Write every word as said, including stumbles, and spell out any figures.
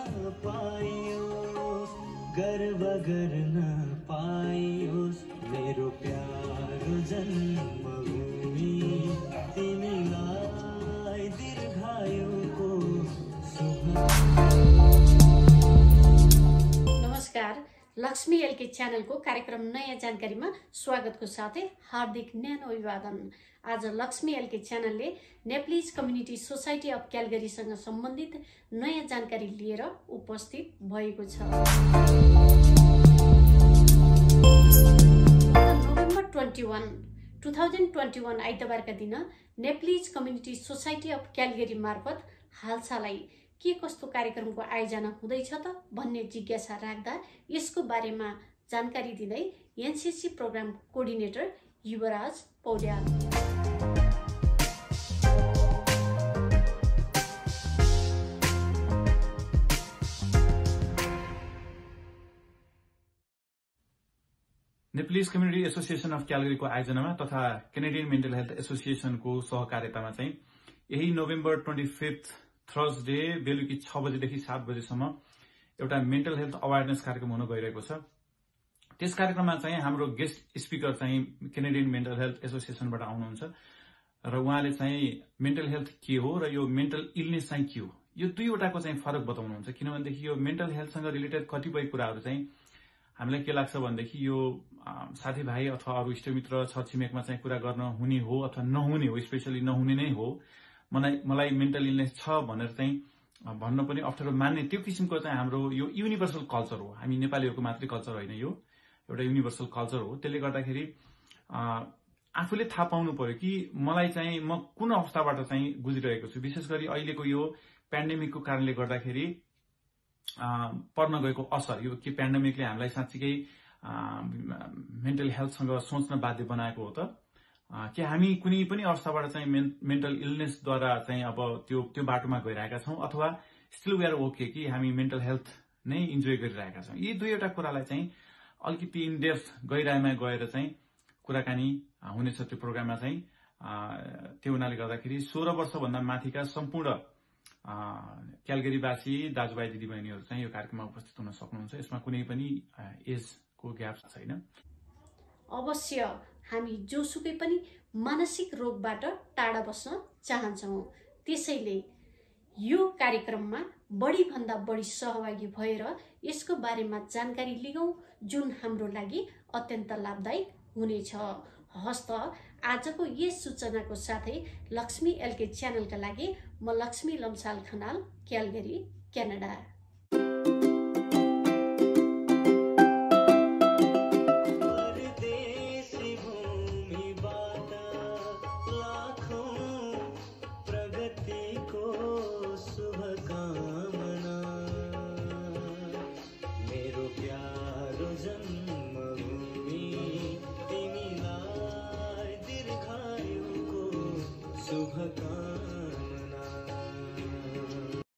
पाइयोस्, गर्व गर्न पाइयोस् मेरो प्यारो जन्मभूमि, तिमीलाई दीर्घायुको शुभ। नमस्कार, लक्ष्मी एलके च्यानलको कार्यक्रम नयाँ जानकारीमा स्वागतको साथै हार्दिक न्यानो अभिवादन। आज लक्ष्मी एलके च्यानलले नेप्लिज कम्युनिटी सोसाइटी अफ क्यालगरीसँग सम्बन्धित नयाँ जानकारी लिएर उपस्थित भएको छ। November twenty one two thousand twenty one आइतबारका दिन Nepalese community society of Calgary मार्फत हालसालै के कस्तो कार्यक्रमको आयोजना हुँदैछ त भन्ने जिज्ञासा राख्दा यसको बारेमा जानकारी दिँदै NCC programme coordinator Yuvraj Paudyal. Nepalese community association of क्यालगरीको आयोजनामा तथा कैनेडियन मेन्टल हेल्थ एसोसिएसनको सहकार्यतामा चाहिँ यही नोभेम्बर ट्वेन्टी फिफ्थ थर्सडे बेलुकी छ बजेदेखि सात बजेसम्म एउटा मेन्टल हेल्थ अवेरनेस कार्यक्रम हुन गइरहेको छ। त्यस कार्यक्रममा चाहिँ हाम्रो गेस्ट स्पिकर चाहिँ कैनेडियन मेन्टल हेल्थ एसोसिएसनबाट आउनुहुन्छ र उहाँले चाहिँ मेन्टल हेल्थ के हो र यो मेन्टल इलनेस चाहिँ के हो, यो दुईवटाको चाहिँ फरक बताउनुहुन्छ। किनभनेदेखि यो मेन्टल हेल्थसँग रिलेटेड कतिपय कुराहरू चाहिँ हामीलाई के लाग्छ भनेदेखि यो साथीभाइ अथवा अरू इष्टमित्र छरछिमेकमा चाहिँ कुरा गर्न हुने हो अथवा नहुने हो, स्पेसली नहुने नै हो। मलाई मलाई मेन्टल इलनेस छ भनेर चाहिँ भन्न पनि अप्ठ्यारो मान्ने त्यो किसिमको चाहिँ हाम्रो यो युनिभर्सल कल्चर हो। हामी नेपालीहरूको मात्रै कल्चर होइन, यो एउटा युनिभर्सल कल्चर हो। त्यसले गर्दाखेरि आफूले थाहा पाउनु पर्यो कि मलाई चाहिँ म कुन अवस्थाबाट चाहिँ गुज्रिरहेको छु। विशेष गरी अहिलेको यो पेन्डेमिकको कारणले गर्दाखेरि पर्न गएको असर, यो के पेन्डेमिकले हामीलाई साँच्चीकै मेन्टल हेल्थसँग सोच्न बाध्य बनाएको हो त कि हामी कुनै पनि अवस्थाबाट चाहिँ मेन्टल इलनेसद्वारा चाहिँ अब त्यो त्यो बाटोमा गइरहेका छौँ अथवा स्टिल वी आर ओके कि हामी मेन्टल हेल्थ नै इन्जोय गरिरहेका छौँ। यी दुईवटा कुरालाई चाहिँ अलिकति इन डेप्थ गहिराइमा गएर चाहिँ कुराकानी हुनेछ त्यो प्रोग्राममा चाहिँ। त्यो हुनाले गर्दाखेरि सोह्र वर्षभन्दा माथिका सम्पूर्ण क्यालगरीवासी दाजुभाइ दिदीबहिनीहरू चाहिँ यो कार्यक्रममा उपस्थित हुन सक्नुहुन्छ। यसमा कुनै पनि एजको ग्याप छैन। अवश्य हामी जोसुकै पनि मानसिक रोगबाट टाढा बस्न चाहन्छौँ। त्यसैले यो कार्यक्रममा बढी भन्दा बढी सहभागी भएर यसको बारेमा जानकारी लिगौँ, जुन हाम्रो लागि अत्यन्त लाभदायक हुनेछ। हस्त आजको यस सूचनाको साथै लक्ष्मी एलके च्यानलका लागि म लक्ष्मी लम्साल खनाल, क्यालगरी, क्यानाडा। मेरो प्यारो जन्म